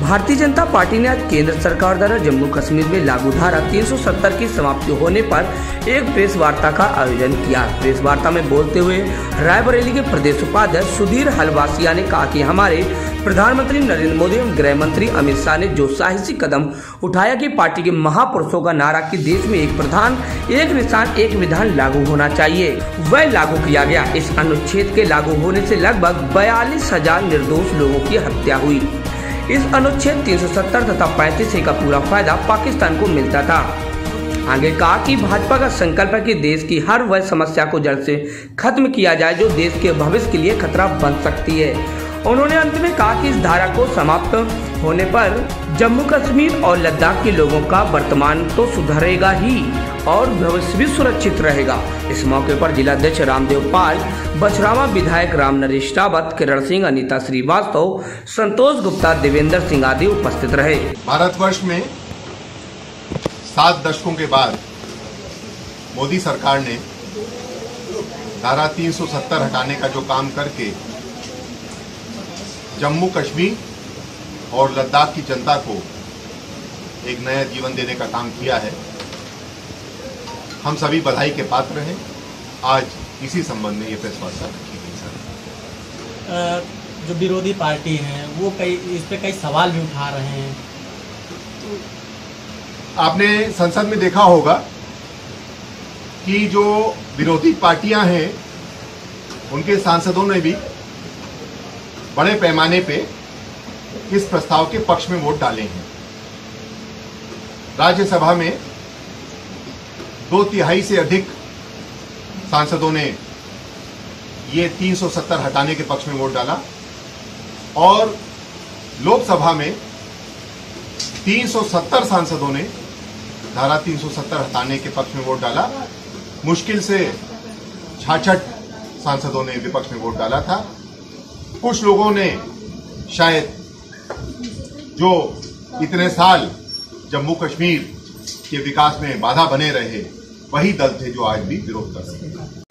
Bharatiya Janata party ने आज केंद्र सरकार द्वारा जम्मू कश्मीर में लागू धारा 370 की समाप्ति होने पर एक प्रेस वार्ता का आयोजन किया। प्रेस वार्ता में बोलते हुए रायबरेली के प्रदेश उपाध्यक्ष सुधीर हलवासिया ने कहा कि हमारे प्रधानमंत्री नरेंद्र मोदी एवं गृह मंत्री अमित शाह ने जो साहसिक कदम उठाया कि पार्टी के महापुरुषों का नारा कि देश में एक प्रधान एक निशान एक विधान लागू होना चाहिए, वह लागू किया गया। इस अनुच्छेद के लागू होने से लगभग 42,000 निर्दोष लोगों की हत्या हुई। इस अनुच्छेद 370 तथा 35 का पूरा फायदा पाकिस्तान को मिलता था। आगे कहा कि भाजपा का संकल्प है कि देश की हर वह समस्या को जड़ से खत्म किया जाए जो देश के भविष्य के लिए खतरा बन सकती है। उन्होंने अंत में कहा कि इस धारा को समाप्त होने पर जम्मू कश्मीर और लद्दाख के लोगों का वर्तमान तो सुधरेगा ही और भविष्य भी सुरक्षित रहेगा। इस मौके पर जिलाध्यक्ष रामदेव पाल, बछरावा विधायक राम नरेश रावत, किरण सिंह, अनीता श्रीवास्तव, संतोष गुप्ता, देवेंद्र सिंह आदि उपस्थित रहे। भारतवर्ष में 7 दशकों के बाद मोदी सरकार ने धारा 370 हटाने का जो काम करके जम्मू कश्मीर और लद्दाख की जनता को एक नया जीवन देने का काम किया है। हम सभी बधाई के पात्र हैं। आज इसी संबंध में ये प्रेस वार्ता रखी गई। सर, जो विरोधी पार्टी हैं वो इस पे कई सवाल भी उठा रहे हैं। आपने संसद में देखा होगा कि जो विरोधी पार्टियां हैं उनके सांसदों ने भी बड़े पैमाने पे इस प्रस्ताव के पक्ष में वोट डाले हैं। राज्यसभा में 2/3 से अधिक सांसदों ने ये 370 हटाने के पक्ष में वोट डाला और लोकसभा में 370 सांसदों ने धारा 370 हटाने के पक्ष में वोट डाला। मुश्किल से 66 सांसदों ने विपक्ष में वोट डाला था। कुछ लोगों ने शायद जो इतने साल जम्मू कश्मीर के विकास में बाधा बने रहे, वही दल थे जो आज भी विरोध कर रहे हैं।